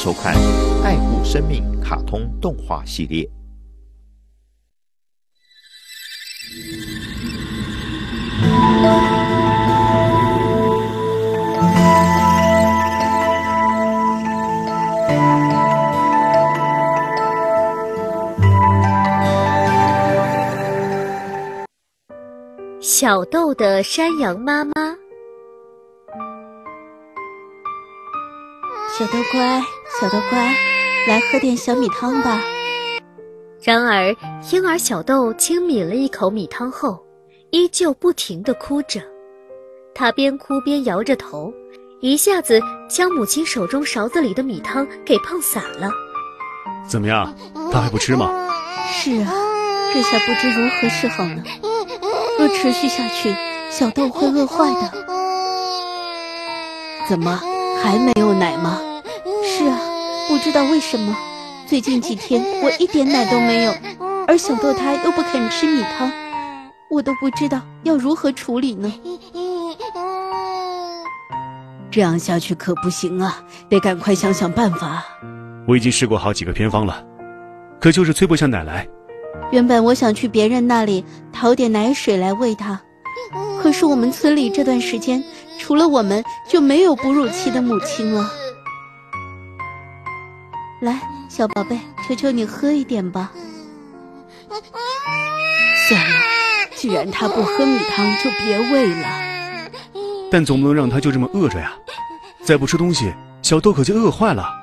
收看《爱护生命》卡通动画系列。 小豆的山羊妈妈。 小豆乖，小豆乖，来喝点小米汤吧。 然而，婴儿小豆轻抿了一口米汤后，依旧不停地哭着。他边哭边摇着头，一下子将母亲手中勺子里的米汤给碰洒了。 怎么样，他还不吃吗？ 是啊，这下不知如何是好呢。若持续下去，小豆会饿坏的。怎么，还没有奶吗？是啊，不知道为什么，最近几天我一点奶都没有，而小豆他又不肯吃米汤，我都不知道要如何处理呢。这样下去可不行啊，得赶快想想办法。 我已经试过好几个偏方了，可就是催不下奶来。 原本我想去别人那里讨点奶水来喂他，可是我们村里这段时间除了我们就没有哺乳期的母亲了。来，小宝贝，求求你喝一点吧。算了，既然他不喝米汤，就别喂了。 但总不能让他就这么饿着呀，再不吃东西，小豆可就饿坏了。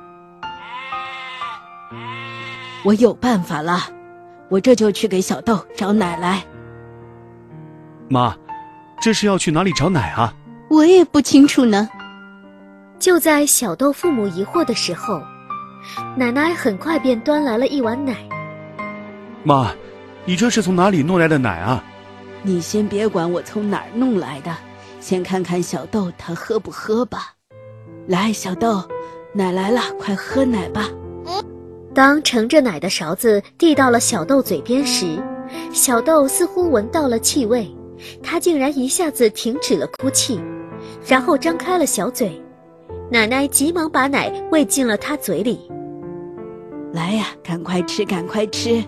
我有办法了，我这就去给小豆找奶来。 妈，这是要去哪里找奶啊？ 我也不清楚呢。 就在小豆父母疑惑的时候，奶奶很快便端来了一碗奶。 妈，你这是从哪里弄来的奶啊？ 你先别管我从哪儿弄来的，先看看小豆他喝不喝吧。来，小豆，奶来了，快喝奶吧。 当盛着奶的勺子递到了小豆嘴边时，小豆似乎闻到了气味，他竟然一下子停止了哭泣，然后张开了小嘴。奶奶急忙把奶喂进了他嘴里。 来呀，赶快吃，赶快吃。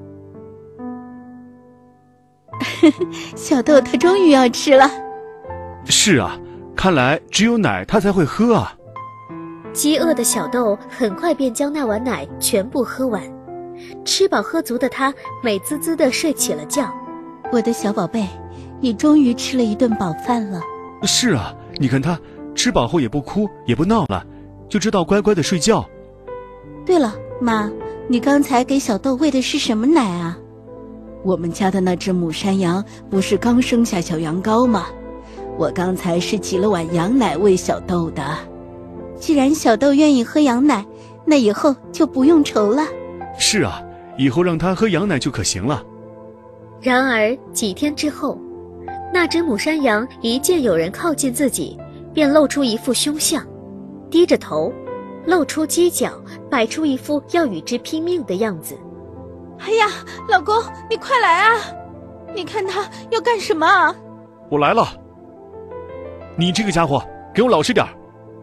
小豆他终于要吃了。 是啊，看来只有奶他才会喝啊。 饥饿的小豆很快便将那碗奶全部喝完，吃饱喝足的他美滋滋地睡起了觉。 我的小宝贝，你终于吃了一顿饱饭了。 是啊，你看他吃饱后也不哭也不闹了，就知道乖乖地睡觉。 对了，妈，你刚才给小豆喂的是什么奶啊？我们家的那只母山羊不是刚生下小羊羔吗？我刚才是挤了碗羊奶喂小豆的。既然小豆愿意喝羊奶，那以后就不用愁了。 是啊，以后让他喝羊奶就可行了。 然而几天之后，那只母山羊一见有人靠近自己，便露出一副凶相，低着头，露出犄角，摆出一副要与之拼命的样子。 哎呀，老公，你快来啊！你看他要干什么啊？ 我来了。你这个家伙，给我老实点儿。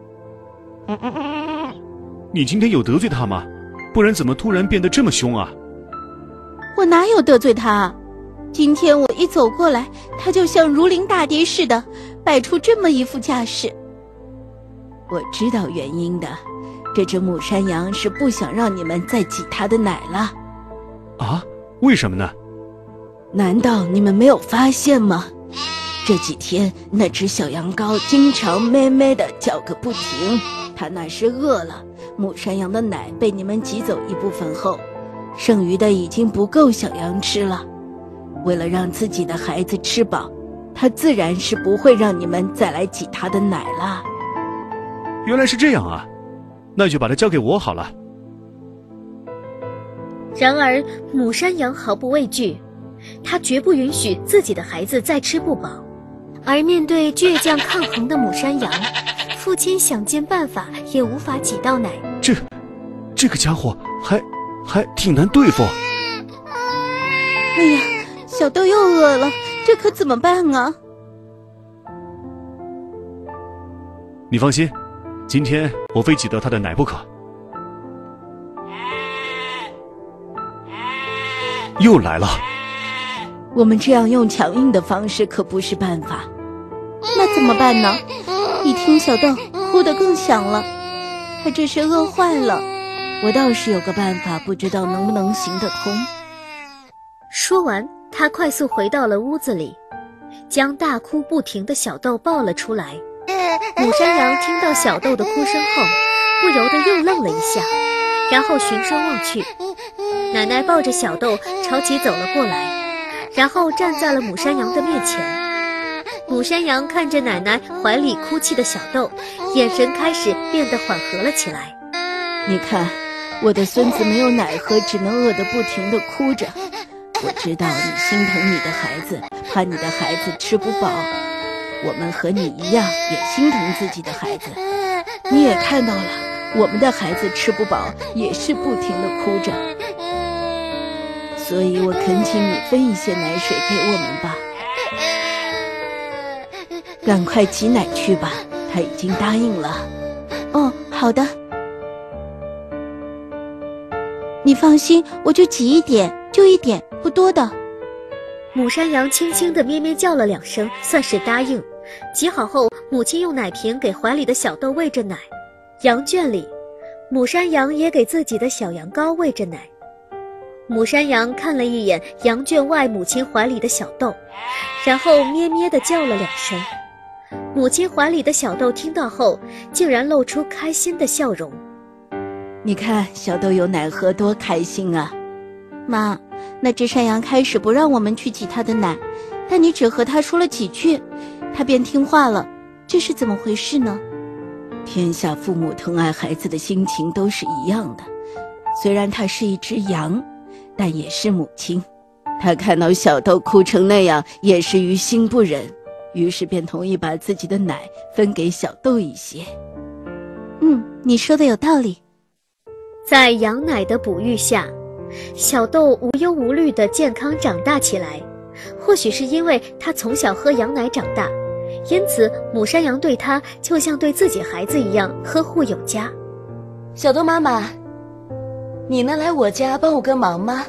你今天有得罪他吗？不然怎么突然变得这么凶啊？ 我哪有得罪他？今天我一走过来，他就像如临大敌似的，摆出这么一副架势。我知道原因的，这只母山羊是不想让你们再挤它的奶了。 啊？为什么呢？ 难道你们没有发现吗？这几天那只小羊羔经常咩咩地叫个不停，它那是饿了。母山羊的奶被你们挤走一部分后，剩余的已经不够小羊吃了。为了让自己的孩子吃饱，它自然是不会让你们再来挤它的奶了。 原来是这样啊，那就把它交给我好了。 然而母山羊毫不畏惧，它绝不允许自己的孩子再吃不饱。而面对倔强抗衡的母山羊，父亲想尽办法也无法挤到奶。 这个家伙还挺难对付。 哎呀，小豆又饿了，这可怎么办啊？ 你放心，今天我非挤到他的奶不可。 又来了。 我们这样用强硬的方式可不是办法。那怎么办呢？一听小豆哭得更响了，他这是饿坏了。我倒是有个办法，不知道能不能行得通。 说完，他快速回到了屋子里，将大哭不停的小豆抱了出来。母山羊听到小豆的哭声后，不由得又愣了一下，然后循声望去，奶奶抱着小豆朝其走了过来，然后站在了母山羊的面前。母山羊看着奶奶怀里哭泣的小豆，眼神开始变得缓和了起来。 你看，我的孙子没有奶喝，只能饿得不停地哭着。我知道你心疼你的孩子，怕你的孩子吃不饱。我们和你一样，也心疼自己的孩子。你也看到了，我们的孩子吃不饱，也是不停地哭着。所以我恳请你分一些奶水给我们吧。赶快挤奶去吧，他已经答应了。哦，好的。你放心，我就挤一点，就一点，不多的。 母山羊轻轻地咩咩叫了2声，算是答应。挤好后，母亲用奶瓶给怀里的小豆喂着奶。羊圈里，母山羊也给自己的小羊羔喂着奶。母山羊看了一眼羊圈外母亲怀里的小豆，然后咩咩地叫了2声。母亲怀里的小豆听到后，竟然露出开心的笑容。 你看小豆有奶喝，多开心啊！妈，那只山羊开始不让我们去挤它的奶，但你只和它说了几句，它便听话了，这是怎么回事呢？天下父母疼爱孩子的心情都是一样的，虽然它是一只羊，但也是母亲。它看到小豆哭成那样，也是于心不忍，于是便同意把自己的奶分给小豆一些。你说的有道理。 在羊奶的哺育下，小豆无忧无虑地健康长大起来。或许是因为他从小喝羊奶长大，因此母山羊对他就像对自己孩子一样呵护有加。 小豆妈妈，你能来我家帮我个忙吗？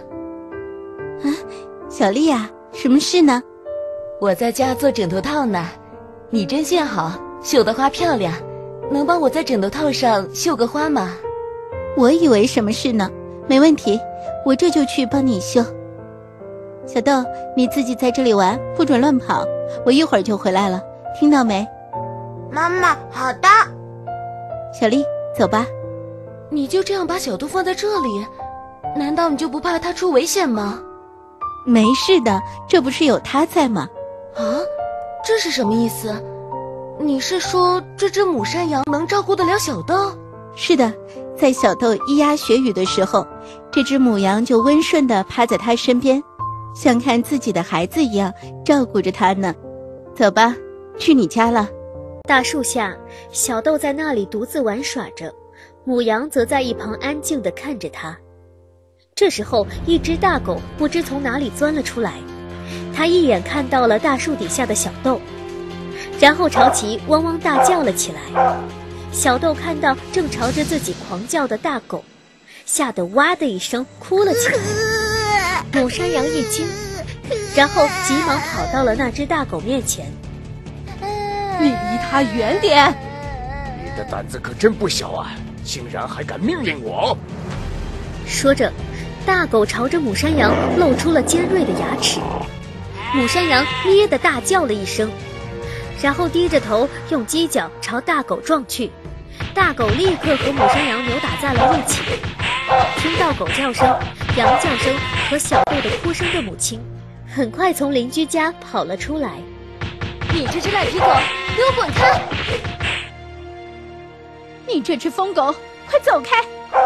小丽啊，什么事呢？ 我在家做枕头套呢，你针线好，绣的花漂亮，能帮我在枕头套上绣个花吗？ 我以为什么事呢？没问题，我这就去帮你绣。小豆，你自己在这里玩，不准乱跑，我一会儿就回来了，听到没？ 妈妈，好的。 小丽，走吧。 你就这样把小豆放在这里，难道你就不怕它出危险吗？ 没事的，这不是有他在吗？ 啊，这是什么意思？你是说这只母山羊能照顾得了小豆？ 是的，在小豆咿呀学语的时候，这只母羊就温顺地趴在他身边，像看自己的孩子一样照顾着他呢。走吧，去你家了。 大树下，小豆在那里独自玩耍着，母羊则在一旁安静地看着它。这时候，一只大狗不知从哪里钻了出来，它一眼看到了大树底下的小豆，然后朝其汪汪大叫了起来。小豆看到正朝着自己狂叫的大狗，吓得哇的一声哭了起来。母山羊一惊，然后急忙跑到了那只大狗面前。 你离它远点！ 你的胆子可真不小啊，竟然还敢命令我！ 说着，大狗朝着母山羊露出了尖锐的牙齿。母山羊咩地大叫了一声，然后低着头用犄角朝大狗撞去。大狗立刻和母山羊扭打在了一起。听到狗叫声、羊叫声和小豆的哭声的母亲，很快从邻居家跑了出来。 你这只赖皮狗，给我滚开！ 你这只疯狗，快走开！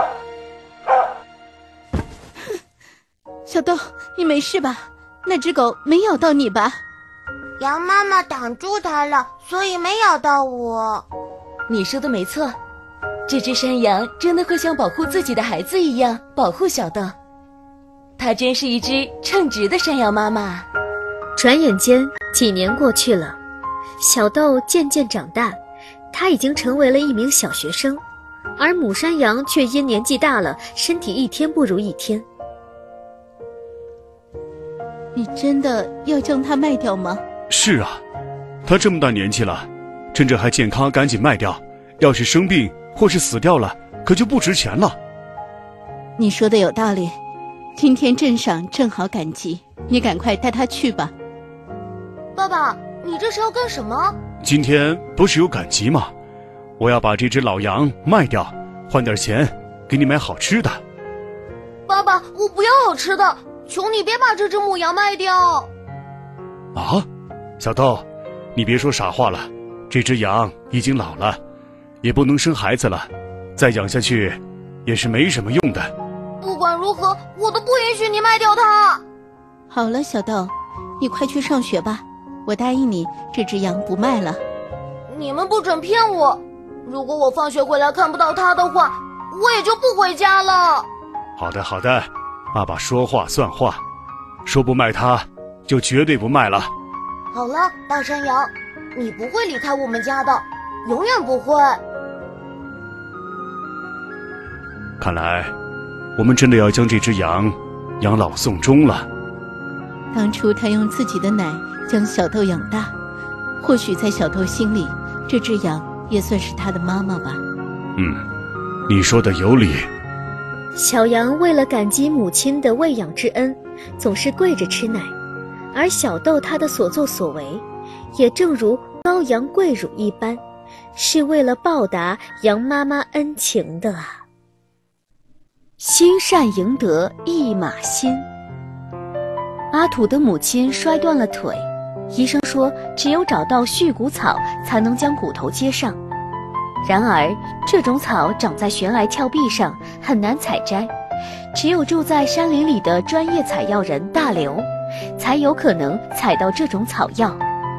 小豆，你没事吧？那只狗没咬到你吧？ 羊妈妈挡住它了，所以没咬到我。 你说的没错，这只山羊真的会像保护自己的孩子一样保护小豆，它真是一只称职的山羊妈妈。 转眼间几年过去了，小豆渐渐长大，他已经成为了一名小学生，而母山羊却因年纪大了，身体一天不如一天。 你真的要将它卖掉吗？ 是啊，他这么大年纪了，趁着还健康赶紧卖掉，要是生病或是死掉了，可就不值钱了。 你说的有道理，今天镇上正好赶集，你赶快带他去吧。 爸爸，你这是要干什么？ 今天不是有赶集吗？我要把这只老羊卖掉，换点钱给你买好吃的。 爸爸，我不要好吃的，求你别把这只母羊卖掉。 啊，小豆，你别说傻话了，这只羊已经老了，也不能生孩子了，再养下去也是没什么用的。 不管如何，我都不允许你卖掉它。 好了，小豆，你快去上学吧，我答应你，这只羊不卖了。 你们不准骗我，如果我放学回来看不到它的话，我也就不回家了。 好的好的，爸爸说话算话，说不卖它就绝对不卖了。 好了，大山羊，你不会离开我们家的，永远不会。 看来我们真的要将这只羊养老送终了。 当初他用自己的奶将小豆养大，或许在小豆心里，这只羊也算是他的妈妈吧。 你说的有理。 小羊为了感激母亲的喂养之恩，总是跪着吃奶，而小豆他的所作所为，也正如羔羊跪乳一般，是为了报答羊妈妈恩情的啊。 心善赢得一马心。阿土的母亲摔断了腿，医生说只有找到续骨草才能将骨头接上。然而这种草长在悬崖峭壁上，很难采摘，只有住在山林里的专业采药人大刘才有可能采到这种草药。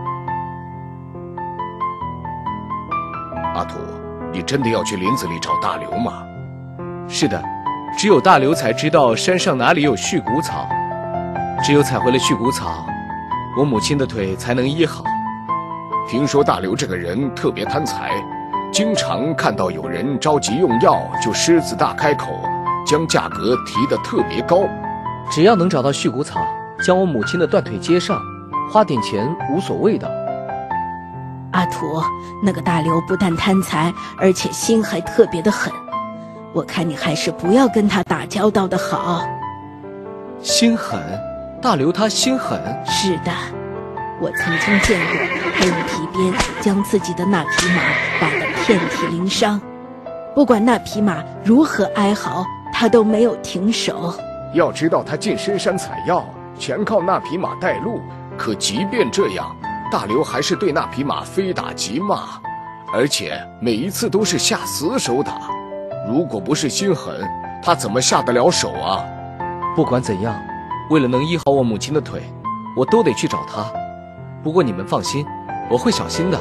阿土，你真的要去林子里找大刘吗？ 是的，只有大刘才知道山上哪里有续骨草，只有采回了续骨草，我母亲的腿才能医好。 听说大刘这个人特别贪财，经常看到有人着急用药就狮子大开口，将价格提得特别高。 只要能找到续骨草，将我母亲的断腿接上，花点钱无所谓的。 阿土，那个大刘不但贪财，而且心还特别的狠，我看你还是不要跟他打交道的好。 心狠？大刘他心狠？ 是的，我曾经见过他用皮鞭将自己的那匹马打得遍体鳞伤，不管那匹马如何哀嚎，他都没有停手。 要知道他进深山采药全靠那匹马带路，可即便这样，大刘还是对那匹马非打即骂，而且每一次都是下死手打。如果不是心狠，他怎么下得了手啊？ 不管怎样，为了能医好我母亲的腿，我都得去找他。不过你们放心，我会小心的。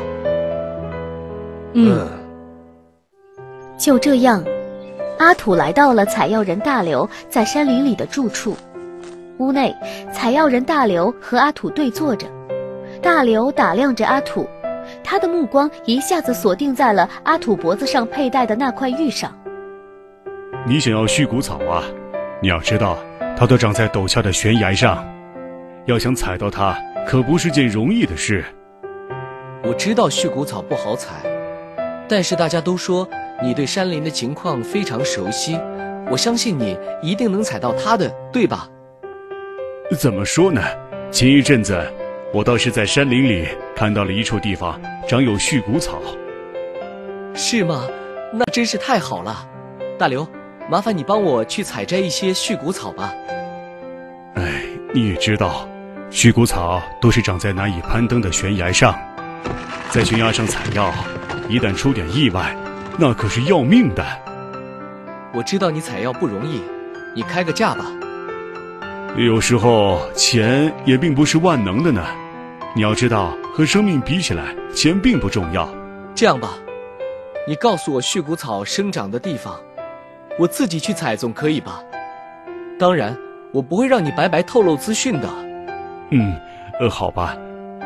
就这样，阿土来到了采药人大刘在山林里的住处。屋内，采药人大刘和阿土对坐着。大刘打量着阿土，他的目光一下子锁定在了阿土脖子上佩戴的那块玉上。 你想要续骨草啊？你要知道，它都长在陡峭的悬崖上，要想采到它，可不是件容易的事。 我知道续骨草不好采，但是大家都说你对山林的情况非常熟悉，我相信你一定能采到它的，对吧？ 怎么说呢？前一阵子，我倒是在山林里看到了一处地方长有续骨草。 是吗？那真是太好了。大刘，麻烦你帮我去采摘一些续骨草吧。 哎，你也知道，续骨草都是长在难以攀登的悬崖上，在悬崖上采药，一旦出点意外，那可是要命的。 我知道你采药不容易，你开个价吧。 有时候钱也并不是万能的呢，你要知道，和生命比起来，钱并不重要。 这样吧，你告诉我续骨草生长的地方，我自己去采总可以吧？当然，我不会让你白白透露资讯的。 好吧。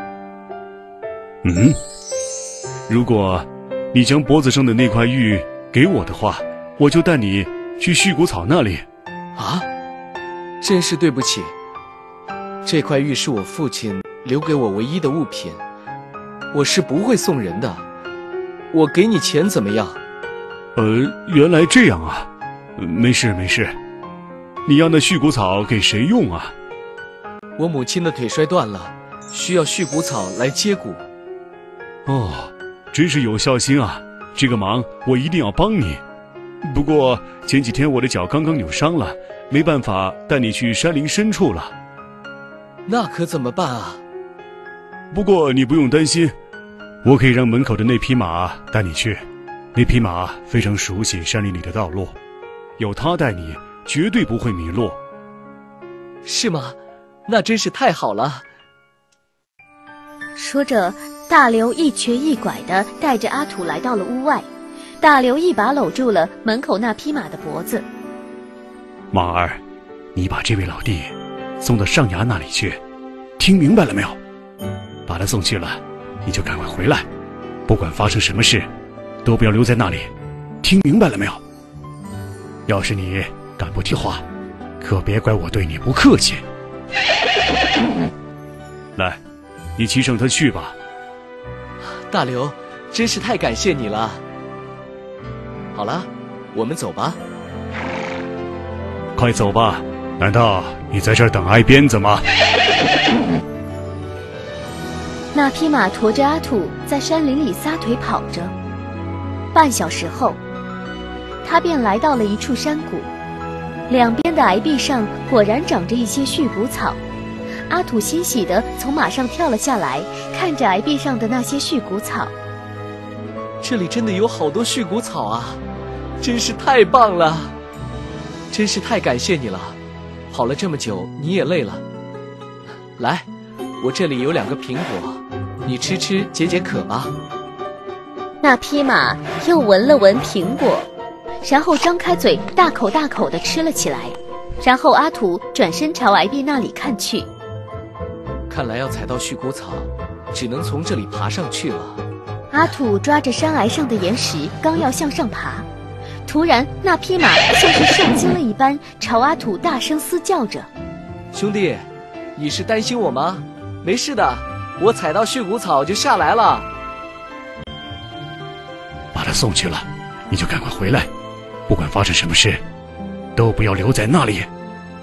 如果你将脖子上的那块玉给我的话，我就带你去续骨草那里。 啊？真是对不起， 这块玉是我父亲留给我唯一的物品，我是不会送人的。我给你钱怎么样？ 原来这样啊，没事没事。你要那续骨草给谁用啊？ 我母亲的腿摔断了，需要续骨草来接骨。 哦，真是有孝心啊！这个忙我一定要帮你。不过前几天我的脚刚刚扭伤了，没办法带你去山林深处了。 那可怎么办啊？ 不过你不用担心，我可以让门口的那匹马带你去。那匹马非常熟悉山林里的道路，有它带你，绝对不会迷路。 是吗？那真是太好了。 说着，大刘一瘸一拐地带着阿土来到了屋外。大刘一把搂住了门口那匹马的脖子。 马儿，你把这位老弟送到上衙那里去，听明白了没有？把他送去了，你就赶快回来，不管发生什么事，都不要留在那里，听明白了没有？要是你敢不听话，可别怪我对你不客气。来，你骑上他去吧。 大刘，真是太感谢你了。好了，我们走吧。 快走吧，难道你在这儿等挨鞭子吗？ 那匹马驮着阿土在山林里撒腿跑着。半小时后，他便来到了一处山谷，两边的崖壁上果然长着一些续骨草。阿土欣喜地从马上跳了下来，看着崖壁上的那些续骨草。 这里真的有好多续骨草啊，真是太棒了！真是太感谢你了，跑了这么久你也累了。来，我这里有2个苹果，你吃吃解解渴吧。 那匹马又闻了闻苹果，然后张开嘴大口大口地吃了起来。然后阿土转身朝崖壁那里看去。 看来要采到续骨草，只能从这里爬上去了。 阿土抓着山崖上的岩石，刚要向上爬，突然那匹马像是受惊了一般，朝阿土大声嘶叫着：“ 兄弟，你是担心我吗？没事的，我采到续骨草就下来了。” 把他送去了，你就赶快回来，不管发生什么事，都不要留在那里。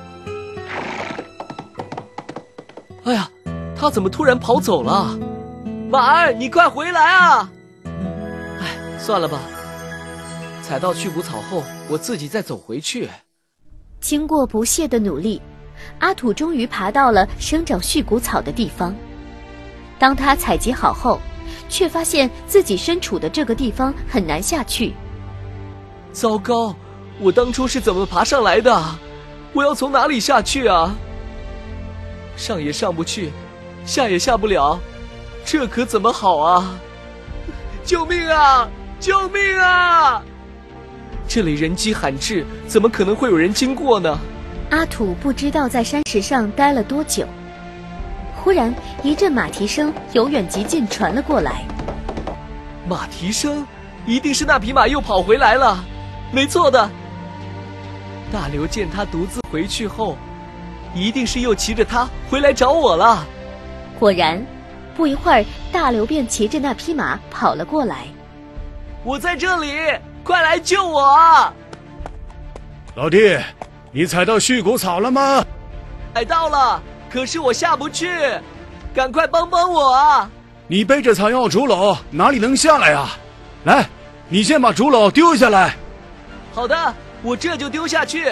哎呀，他怎么突然跑走了？马儿，你快回来啊！哎，算了吧，采到续骨草后，我自己再走回去。 经过不懈的努力，阿土终于爬到了生长续骨草的地方。当他采集好后，却发现自己身处的这个地方很难下去。 糟糕，我当初是怎么爬上来的？我要从哪里下去啊？上也上不去，下也下不了，这可怎么好啊？救命啊！救命啊！这里人迹罕至，怎么可能会有人经过呢？ 阿土不知道在山石上待了多久，忽然一阵马蹄声由远及近传了过来。 马蹄声，一定是那匹马又跑回来了。没错的，大刘见他独自回去后，一定是又骑着它回来找我了。 果然，不一会儿，大刘便骑着那匹马跑了过来。 我在这里，快来救我啊！ 老弟，你采到续骨草了吗？ 采到了，可是我下不去，赶快帮帮我啊！ 你背着草药竹篓，哪里能下来啊？来，你先把竹篓丢下来。 好的，我这就丢下去。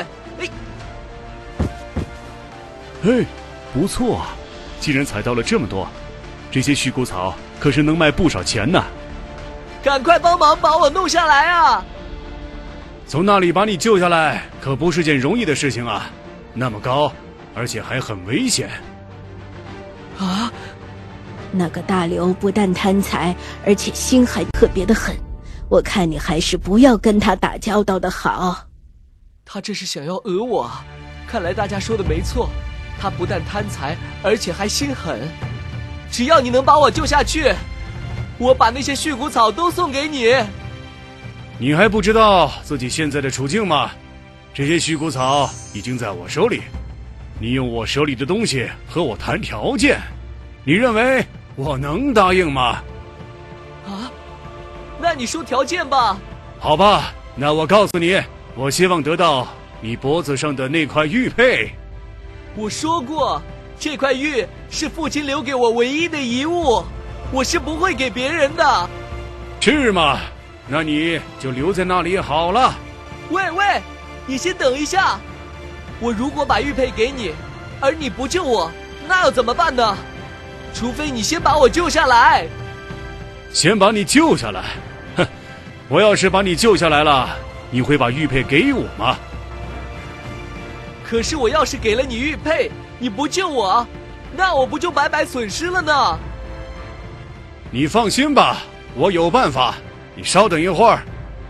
嘿，不错啊！既然采到了这么多，这些续骨草可是能卖不少钱呢。 赶快帮忙把我弄下来啊！ 从那里把你救下来，可不是件容易的事情啊！那么高，而且还很危险。 啊！ 那个大刘不但贪财，而且心还特别的狠。我看你还是不要跟他打交道的好。 他这是想要讹我，看来大家说的没错，他不但贪财，而且还心狠。只要你能把我救下去，我把那些续骨草都送给你。 你还不知道自己现在的处境吗？这些续骨草已经在我手里， 你用我手里的东西和我谈条件，你认为我能答应吗？ 啊，那你说条件吧。 好吧，那我告诉你，我希望得到你脖子上的那块玉佩。 我说过，这块玉是父亲留给我唯一的遗物，我是不会给别人的。 是吗？那你就留在那里好了。 喂，你先等一下。我如果把玉佩给你，而你不救我，那要怎么办呢？除非你先把我救下来。 先把你救下来？哼，我要是把你救下来了，你会把玉佩给我吗？ 可是我要是给了你玉佩，你不救我，那我不就白白损失了呢？ 你放心吧，我有办法。你稍等一会儿。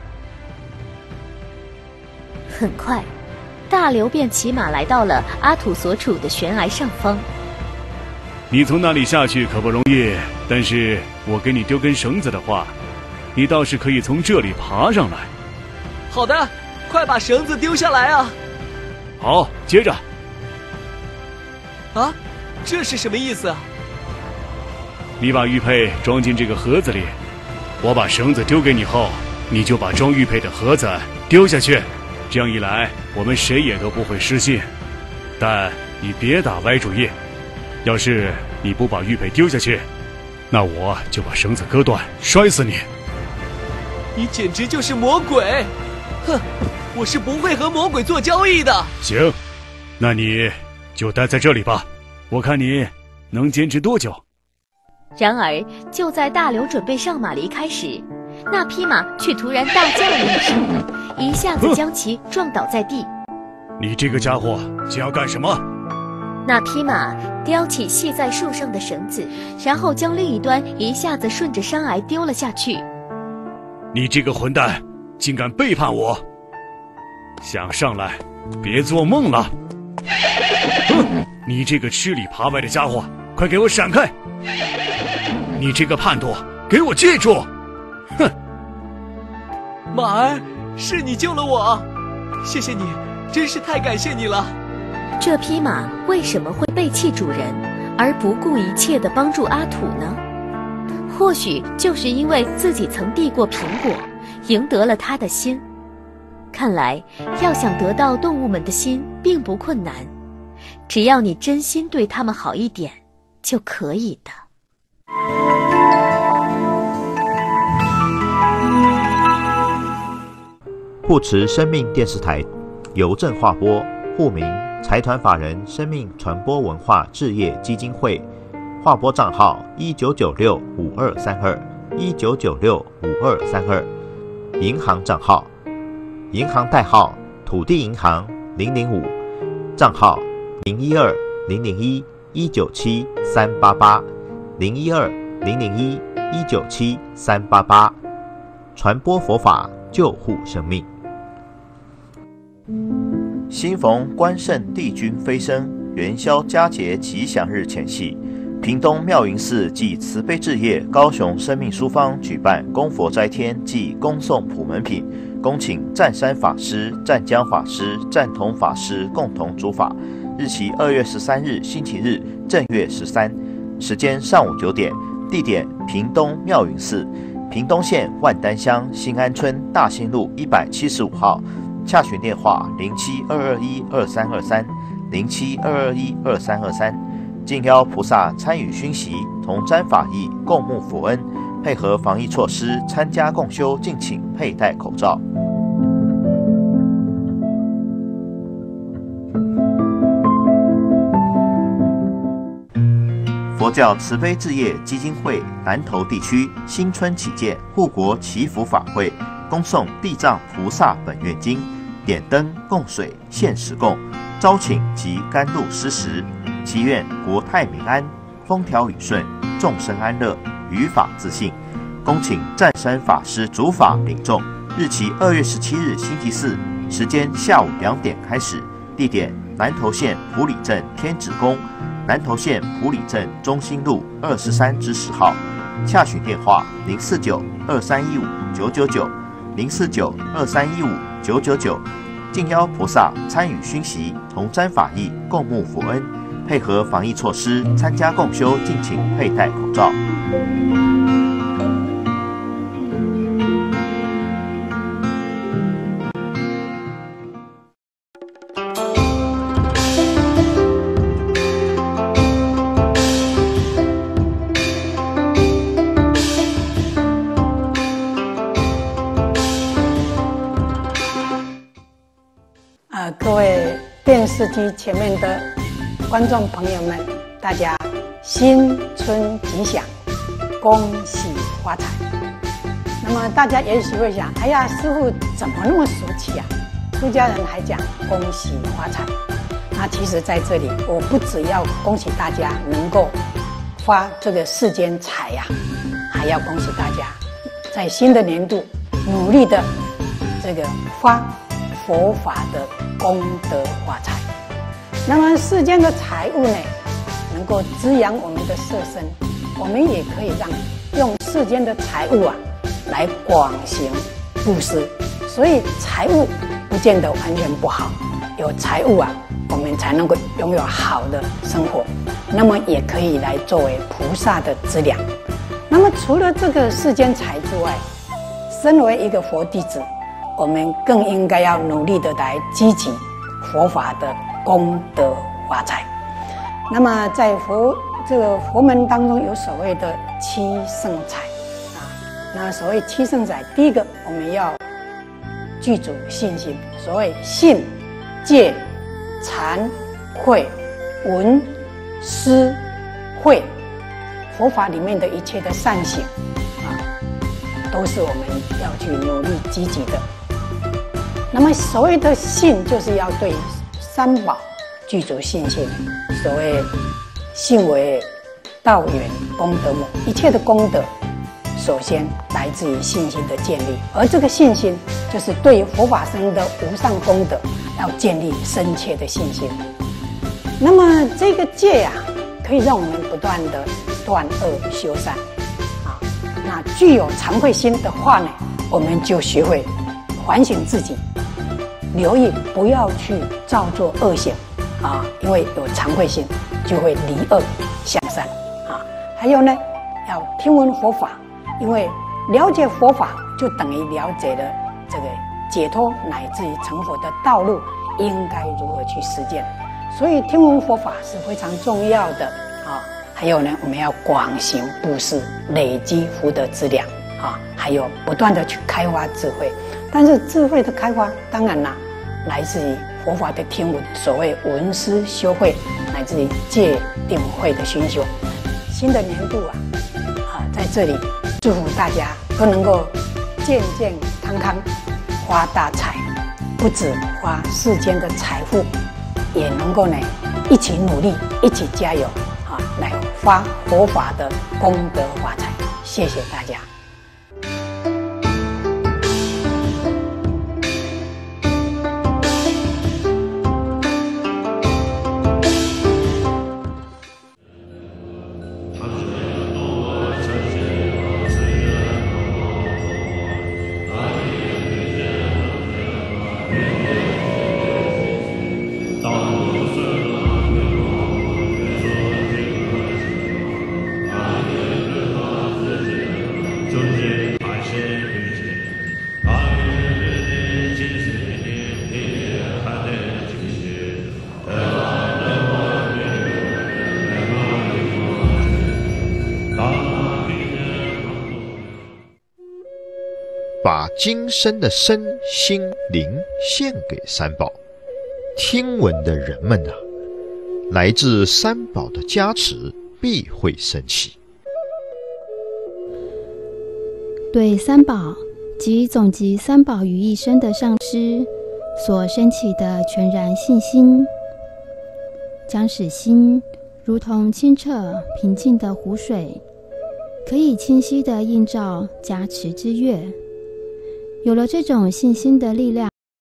很快，大刘便骑马来到了阿土所处的悬崖上方。 你从那里下去可不容易，但是我给你丢根绳子的话，你倒是可以从这里爬上来。 好的，快把绳子丢下来啊！ 好，接着。 啊，这是什么意思啊？ 你把玉佩装进这个盒子里，我把绳子丢给你后，你就把装玉佩的盒子丢下去。这样一来，我们谁也都不会失信。但你别打歪主意，要是你不把玉佩丢下去，那我就把绳子割断，摔死你。 你简直就是魔鬼！哼，我是不会和魔鬼做交易的。 行，那你就待在这里吧，我看你能坚持多久。 然而，就在大刘准备上马离开时，那匹马却突然大叫了一声，一下子将其撞倒在地。 你这个家伙想要干什么？ 那匹马叼起系在树上的绳子，然后将另一端一下子顺着山崖丢了下去。 你这个混蛋，竟敢背叛我！想上来，别做梦了！哼，你这个吃里扒外的家伙，快给我闪开！你这个叛徒，给我记住！哼！ 马儿，是你救了我，谢谢你，真是太感谢你了。 这匹马为什么会背弃主人，而不顾一切地帮助阿土呢？或许就是因为自己曾递过苹果，赢得了他的心。看来，要想得到动物们的心并不困难，只要你真心对它们好一点，就可以的。 护持生命电视台邮政划拨，户名财团法人生命传播文化置业基金会，划拨账号19965232，19965232，银行账号，银行代号土地银行005，账号012-001-197-388，012-001-197-388，传播佛法，救护生命。新逢关圣帝君飞升，元宵佳节吉祥日前夕，屏东妙云寺暨慈悲置业高雄生命书坊举办供佛斋天暨恭送普门品，恭请湛山法师、湛江法师、湛同法师共同主法。日期2月13日星期日，正月13，时间上午9点，地点屏东妙云寺，屏东县万丹乡新安村大兴路175号。洽询电话07-221-2323，07-221-2323。敬邀菩萨参与熏习，同沾法益，共沐佛恩，配合防疫措施参加共修，敬请佩戴口罩。佛教慈悲置业基金会南投地区新春起见护国祈福法会，恭送地藏菩萨本愿经，点灯供水限时供，招请及甘露施食，祈愿国泰民安，风调雨顺，众生安乐，于法自信。恭请湛山法师主法领众。日期2月17日星期四，时间下午2点开始，地点南投县埔里镇天子宫，南投县埔里镇中心路23-10号。洽询电话049-2315-999，049-2315-999。 敬邀菩萨参与熏习，同沾法益，共沐佛恩，配合防疫措施，参加共修，敬请佩戴口罩。 各位电视机前面的观众朋友们，大家新春吉祥，恭喜发财。那么大家也许会想，哎呀，师父怎么那么俗气啊？出家人还讲恭喜发财。那其实在这里，我不只要恭喜大家能够发这个世间财呀，还要恭喜大家在新的年度努力的这个发佛法的功德发财。那么世间的财物呢，能够滋养我们的色身，我们也可以用世间的财物来广行布施。所以财物不见得完全不好，有财物我们才能够拥有好的生活，那么也可以来作为菩萨的资粮。那么除了这个世间财之外，身为一个佛弟子，我们更应该要努力的来积集佛法的功德发财。那么在这个佛门当中，有所谓的七圣财那所谓七圣财，第一个我们要具足信心。所谓信、戒、禅、慧、闻、思、慧，佛法里面的一切的善行都是我们要去努力积极的。那么所谓的信，就是要对三宝具足信心。所谓信为道源功德母，一切的功德首先来自于信心的建立，而这个信心就是对于佛法僧的无上功德要建立深切的信心。那么这个戒可以让我们不断的断恶修善那具有惭愧心的话呢，我们就学会反省自己，留意不要去造作恶行因为有惭愧心就会离恶向善还有呢，要听闻佛法，因为了解佛法就等于了解了这个解脱乃至于成佛的道路应该如何去实践，所以听闻佛法是非常重要的还有呢，我们要广行布施，累积福德资粮还有不断的去开发智慧。但是智慧的开发当然来自于佛法的听闻，所谓闻思修慧，乃至于戒定慧的熏修。新的年度在这里祝福大家都能够健健康康，发大财，不止发世间的财富，也能够呢一起努力，一起加油来发佛法的功德发财。谢谢大家。 把今生的身心灵献给三宝，听闻的人们来自三宝的加持必会升起。 对三宝及总集三宝于一身的上师所升起的全然信心，将使心如同清澈平静的湖水，可以清晰地映照加持之月。有了这种信心的力量，